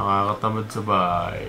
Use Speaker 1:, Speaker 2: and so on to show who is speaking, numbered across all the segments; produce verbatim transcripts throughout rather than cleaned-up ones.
Speaker 1: Nakakatamad sa bahay.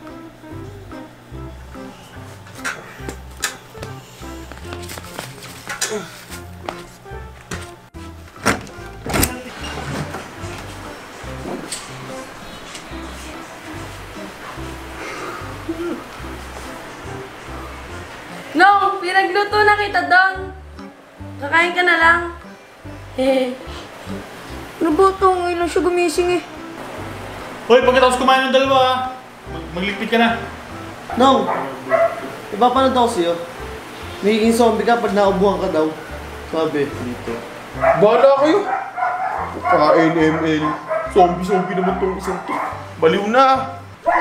Speaker 2: No! Pinagluto na kita doon! Kakain ka na lang. Eh. Ano ba ito? Ngayon lang siya gumising eh.
Speaker 1: Hoy, pagkatapos kumain ng dalawa ha. Mag magligpit ka na.
Speaker 3: No! Ipapanood ako sa'yo. Magiging zombie ka pag naubuhan ka daw. Sabi dito.
Speaker 1: Bahala kayo. Kain M L. Zombie-zombie naman tong isang to. Baliw na.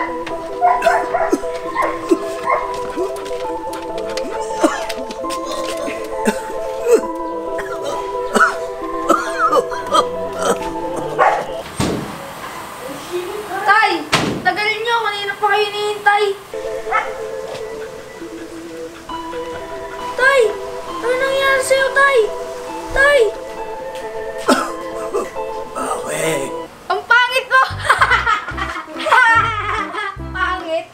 Speaker 2: Tay! Tagal nyo! Kanina pa kayo hinihintay! Tay! Ano nangyari sa'yo, Tay? Tay!
Speaker 3: Okay.
Speaker 2: Ang pangit mo! Pangit!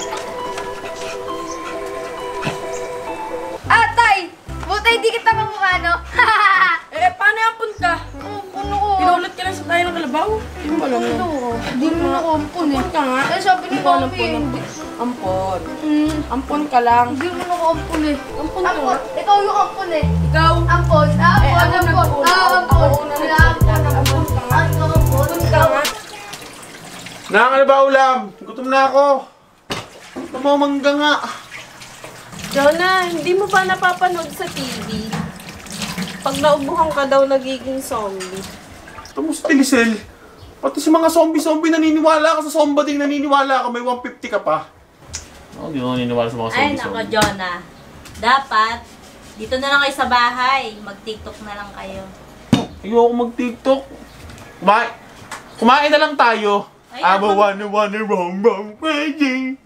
Speaker 2: Ah, Tay! Buta hindi kita mamukha, no? Eh, paano ampun ka? Ampun ako. Pinulat ka lang sa tayo ng kalabaw? Hindi mo alam na. Hindi mo ako ampun eh. Ampun ka nga. Eh, sabi ni Papi eh.
Speaker 4: Ampon.
Speaker 2: Hmm.
Speaker 4: Ampon ka lang.
Speaker 2: Hindi mo ako ampun eh. Ampun ka
Speaker 4: Ampon.
Speaker 2: nga. Ikaw yung ampun eh.
Speaker 4: Ikaw.
Speaker 2: Ampun. Ah,
Speaker 4: Eh,
Speaker 2: ampun.
Speaker 4: ako
Speaker 2: Ampun.
Speaker 4: nag-una.
Speaker 2: Ah, ampun.
Speaker 4: Ako una
Speaker 2: Sila
Speaker 4: nagsalita.
Speaker 2: ampun. Ampun ka nga. Ampun ka nga.
Speaker 1: Nakakala ba ulam? Gutom na ako. Namamangga nga.
Speaker 4: Jonah, hindi mo ba napapanood sa T V? Pag naubuhan ka daw, nagiging zombie.
Speaker 1: Tapos Telecel. Pati sa mga zombie-zombie naniniwala ka sa zombading naniniwala ka. May one fifty ka pa. Ako hindi ko naniniwala sa mga
Speaker 5: Ay, nako,
Speaker 1: zombie-zombie.
Speaker 5: Jonah. Dapat, dito na lang kayo sa bahay. Mag-tiktok na lang kayo.
Speaker 1: Ayoko mag-tiktok. Kumain. Kumain na lang tayo.
Speaker 5: Ay,
Speaker 1: I'm a
Speaker 5: ako-
Speaker 1: wanna wanna wrong wrong crazy.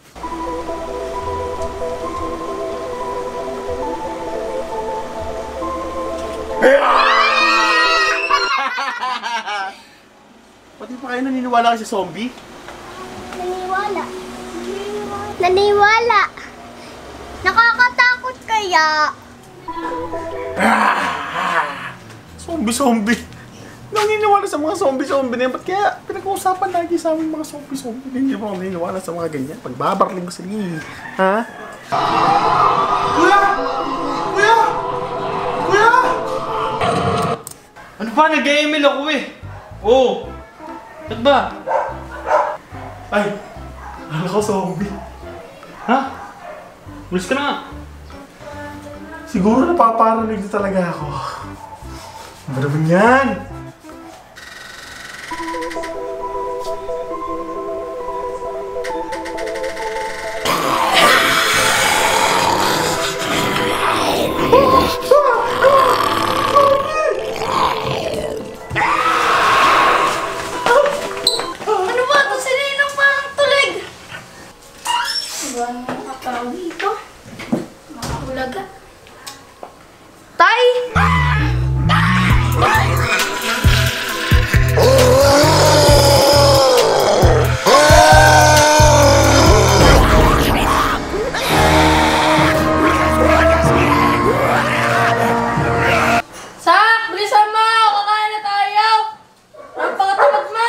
Speaker 1: Pati pa kayo naniniwala ka sa zombie?
Speaker 6: Naniwala. Naniwala. Nakakatakot kaya.
Speaker 1: Zombie-zombie. Naniniwala sa mga zombie-zombie na yan. Ba't kaya pinag-uusapan lagi sa amin mga zombie-zombie? Hindi mo naniniwala sa mga ganyan. Pagbabarling ko sila eh. Ha? Kuya! Kuya! Kuya! Ano ba? Nag-E M L ako eh. Oo. Ba't ba? Ay! Alam ko zombie. Ha? Ulis ka na nga. Siguro napaparanig na talaga ako. Ano naman yan?
Speaker 2: Ano ba ito? Sininong parang tulig? Diba ang nakatao dito? Makahulaga. Tay! Sak! Bilisan mo! Kakain na tayo! Napakatamad mo!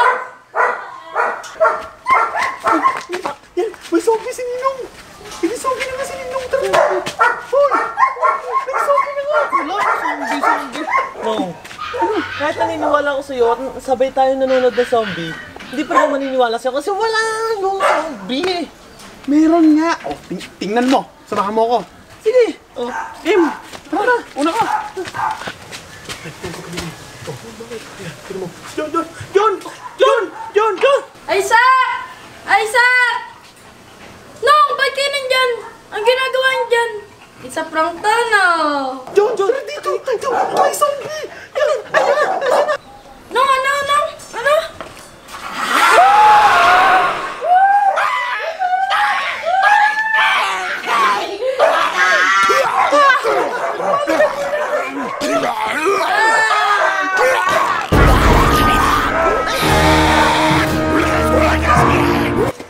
Speaker 1: Yan! May zombie si Ninong! May zombie na nga si Ninong! Tara! Hoy! May zombie na nga!
Speaker 3: Wala, zombie, zombie. No. Kahit naniniwala ako sa'yo at sabay tayo nanonood ng zombie, hindi pa naman maniniwala sa'yo kasi wala yung zombie eh.
Speaker 1: Meron nga! Oh, ting tingnan mo! Samahan mo ako!
Speaker 3: Sige. Oh.
Speaker 1: Kim! Tara na! Una ka! John! John! John! John! John! John!
Speaker 2: Isaac! Isaac! Nong, ba't kayo nandyan? Ang ginagawa niyo dyan? It's a prank to, no?
Speaker 1: John! John! Dito! Dito! May zombie! Yan! Ayan na! Ayan na!
Speaker 2: Nong, ano, nong? Ano?
Speaker 6: Ah!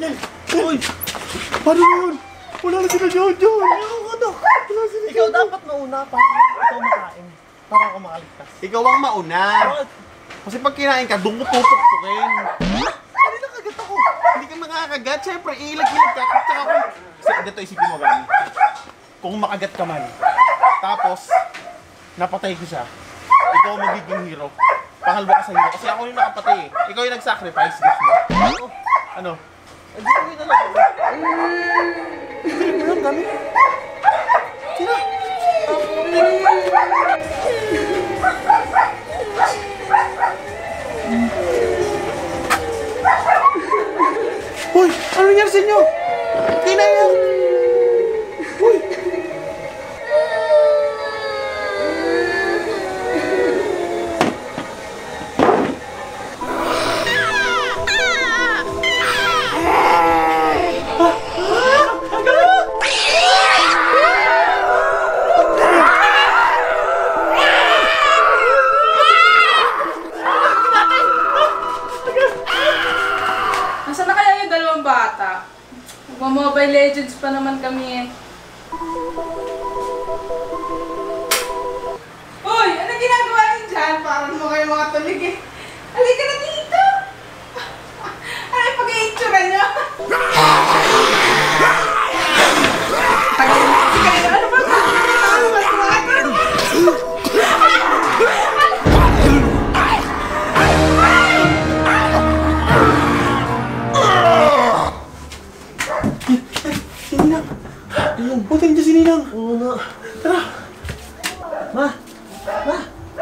Speaker 1: Uy! Paano yun? Wala na sila Jojo!
Speaker 3: Ano? Ikaw dapat mauna para ikaw makain. Para ako makaligtas.
Speaker 7: Ikaw ang mauna.
Speaker 3: Bakit?
Speaker 7: Kasi pag kinain ka, doon mo pupukpukin. Hindi nakagat ako. Hindi ka makakagat. Siyempre, iilag-ilag ka. Tsaka kung... Kasi dito isipin mo, Gani. Kung makagat ka man, tapos, napatay ko siya, ikaw ang magiging hero. Pangalawa ka sa hero. Kasi ako yung nakapatay eh. Ikaw yung nag-sacrifice. Gusto mo? Ano?
Speaker 3: Ay, gawin na lang ako.
Speaker 7: Hindi mo lang, Gani. Sino? Hoy! Ano nangyari sa inyo? Hindi na yan! Hoy!
Speaker 2: Nasaan na kaya yung dalawang bata? Mag-Mobile Legends pa naman kami eh. Uy! Ano ginagawa niyo dyan? Parang mo kayo mga tulig eh. Halika na dito! Ano yung pag-i-itsura niyo? Tagal mo kasi kayo. Ano ba? Ano ba?
Speaker 7: Sininang! Ayun, buti nandiyan si Ninang!
Speaker 3: Oo na.
Speaker 7: Tara!
Speaker 3: Ma! Ma!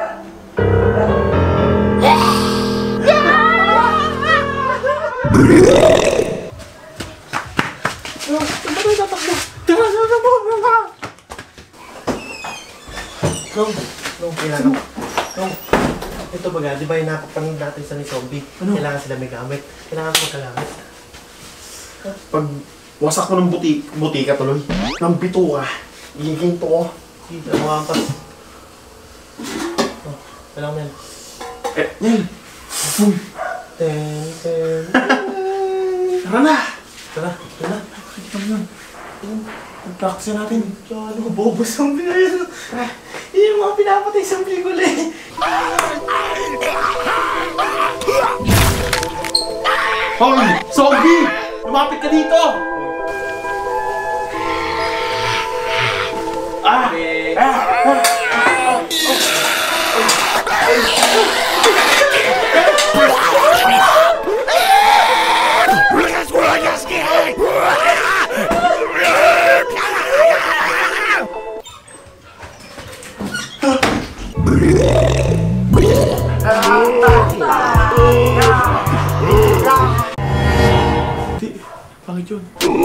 Speaker 7: Ano? Saan ba tayo tatakbo? Tara! Tara! Tara!
Speaker 3: Nung, nung, kailangan. Nung, ito baga, di ba yung napapanood natin sa ni Zombie?
Speaker 7: Ano?
Speaker 3: Kailangan sila may gamit. Kailangan ko magkagamit.
Speaker 7: Pag wasak mo ng buti, buti ka tuloy. Nang bito ka. Iginto ko.
Speaker 3: Hindi, ano nga pa. Oh, kailangan mo yan.
Speaker 7: Eh, Nel! Boom!
Speaker 3: Ten, ten.
Speaker 7: Tara na!
Speaker 3: Tara, tara.
Speaker 7: Pakikita mo yun. Pag-practice natin.
Speaker 3: Ano, bobo zombie na yun. Yun yung mga pinapatay sa pelikula eh.
Speaker 7: Hoy! Zombie! Lumapit ka dito! Ah! Ah! Ah! Di, bakit yun?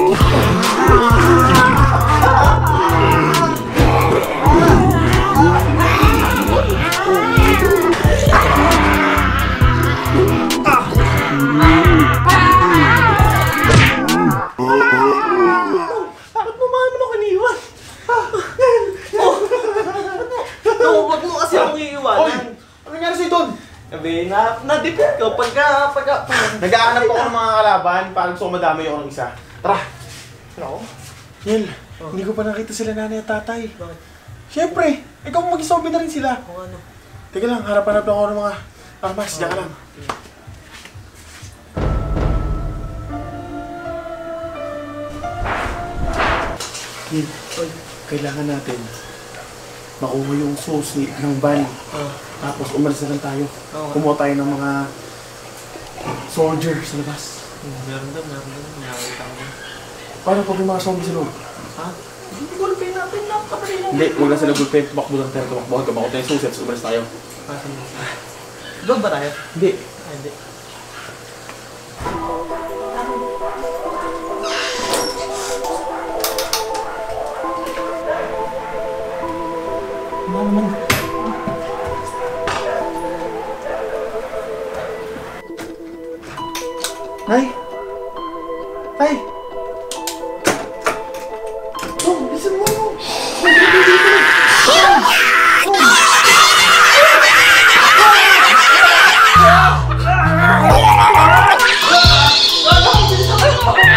Speaker 3: Bakit mo mahal mo na kaniwan? No, wag mo kasi akong
Speaker 7: Oy!
Speaker 3: iiwanan.
Speaker 7: Ano nangyari sa'yo doon?
Speaker 3: Sabi, na, na-defeat ko pagka, pagka,
Speaker 7: Nag-aanap ako ng mga kalaban para gusto ko madami ako ng isa. Tara!
Speaker 3: Ano?
Speaker 7: Yel, hindi ko pa nakita sila nanay at tatay.
Speaker 3: Bakit?
Speaker 7: Siyempre, ikaw mag-zombie na rin sila.
Speaker 3: Kung ano?
Speaker 7: Teka lang, harap-harap lang ako ng mga armas. Diyan ka lang. Yel, kailangan natin makuha yung susi ng van.
Speaker 3: Oh.
Speaker 7: Tapos umalis na lang tayo.
Speaker 3: Oo.
Speaker 7: Kumuha tayo ng mga soldier sa labas.
Speaker 3: Hmm, meron doon, meron doon. Nakakita ko na.
Speaker 7: Paano pag may mga zombie sa loob?
Speaker 3: Ha? Hindi ko lang natin na kapatid lang.
Speaker 7: Hindi, huwag na sila gulpin. Tumakbo lang tayo. Tumakbo. Tumakbo tayo yung susi at umalis tayo.
Speaker 3: Pasan mo. Doon ba tayo?
Speaker 7: Hindi.
Speaker 3: Ah, hindi.
Speaker 7: Ano naman? Nay! Tay! Oh, bilisan mo! Oh!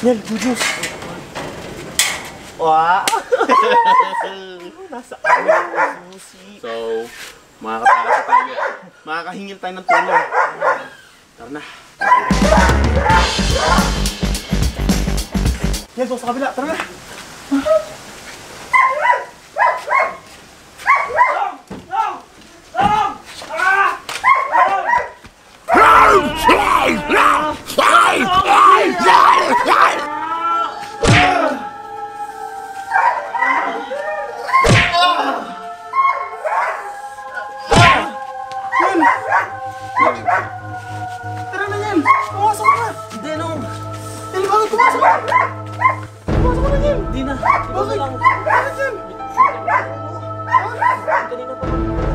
Speaker 3: Nel, good news. Wow! Nasa amin ang susi.
Speaker 7: So, makakatakas tayo. Makakahingil tayo ng tulong. Tara na.
Speaker 3: Yan, doon sa kabila. Tara na.
Speaker 7: Tara na yan! Pumasok ka na!
Speaker 3: Hindi, no.
Speaker 7: Nel, bakit pumasok ka? Pumasok ka na yan!
Speaker 3: Hindi na.
Speaker 7: Bakit? Bakit yan?
Speaker 3: Kanina pa.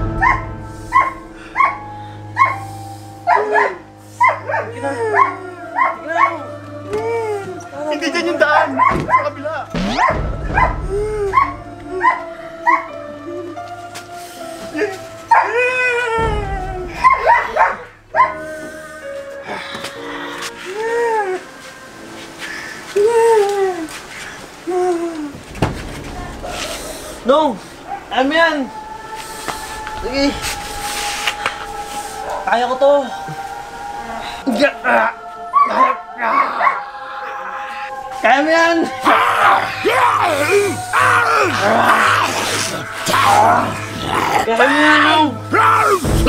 Speaker 7: Hindi dyan yung daan! Sa kabila!
Speaker 3: No! Alam mo yan! Sige! Kaya ko to! Kaya mo yan! Kaya mo yan! No!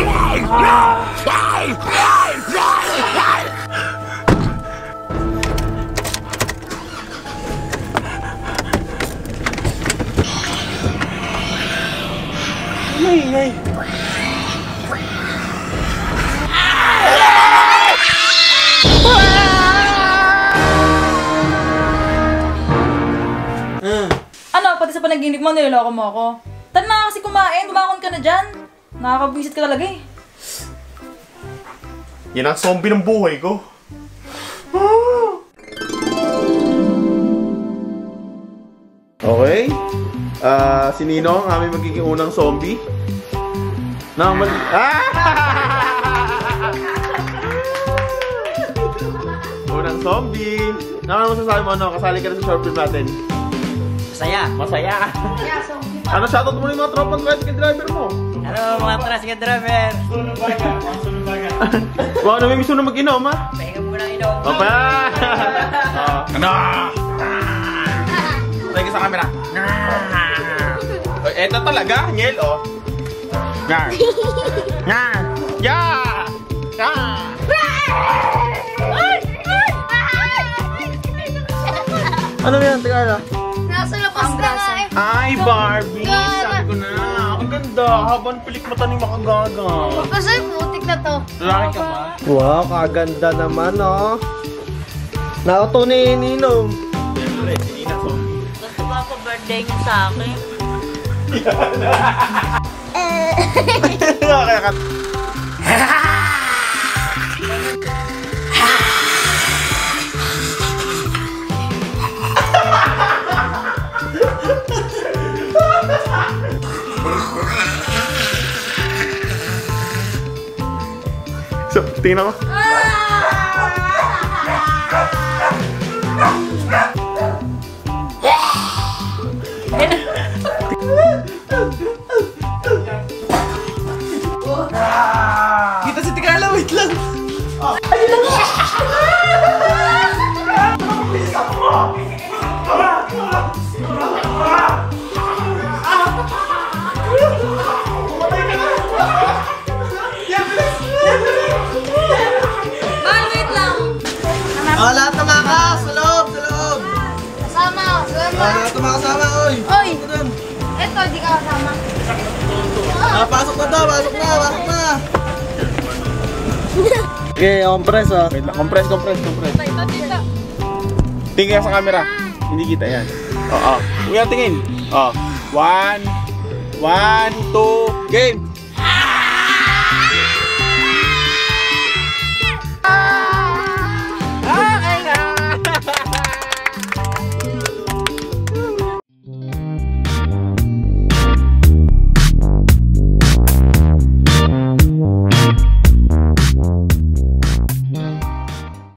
Speaker 3: Ay, ay!
Speaker 8: Ano, pati sa panaginip mo, niloloko mo ako. Tara na kasi kumain, bumakon ka na dyan. Nakakabwisit ka talaga eh.
Speaker 7: Yan ang zombie ng buhay ko. Okay. Ah, si Nino ang aming magiging unang zombie. Naman. Ah! Unang zombie. Naman mo sasabi mo ano, kasali ka na sa short film natin.
Speaker 3: Masaya!
Speaker 7: Masaya. Ano, shoutout mo na yung mga tropang tricycle driver mo.
Speaker 3: Hello mga tricycle driver!
Speaker 7: Wow, namimiss mo na mag-inom, ha?
Speaker 3: Pahinga mo na inom!
Speaker 7: Papa! Ano? Lagi sa camera. Oh, eto talaga, Niel, oh. Nga. Nga. Ya! Ya!
Speaker 3: Ano yan? Teka na.
Speaker 2: Nasa labas ka nga eh.
Speaker 7: Ay, Barbie! Sabi ko na. Ang ganda. Habang pilik mata ni makagaga.
Speaker 2: Kasi putik na to.
Speaker 7: Lalaki ka ba?
Speaker 3: Wow, kaganda naman, oh. Nauto ni Ninong.
Speaker 7: Siyempre, hindi na zombie.
Speaker 5: Gusto ba ako birthday niyo sa akin?
Speaker 7: Nakakakat. So, tingnan mo.
Speaker 3: Kita si Tikala, wait lang!
Speaker 8: Mahal, wait lang.
Speaker 3: Oh, lahat na mga kas! Sa loob! Sa loob!
Speaker 2: Kasama.
Speaker 3: Oh,
Speaker 2: Kasama.
Speaker 3: lahat na mga kasama, oy!
Speaker 2: Oy.
Speaker 3: Pasok na dun.
Speaker 2: Eto, di ka kasama.
Speaker 3: Ah, pasok na daw! Pasok na! Pasok na! Okay, compress, oh.
Speaker 7: Wait lang. Compress, compress, compress. Tingin ka sa camera. Hindi kita yan. Oo. Huwag yan tingin. Oh. One. One, two, game!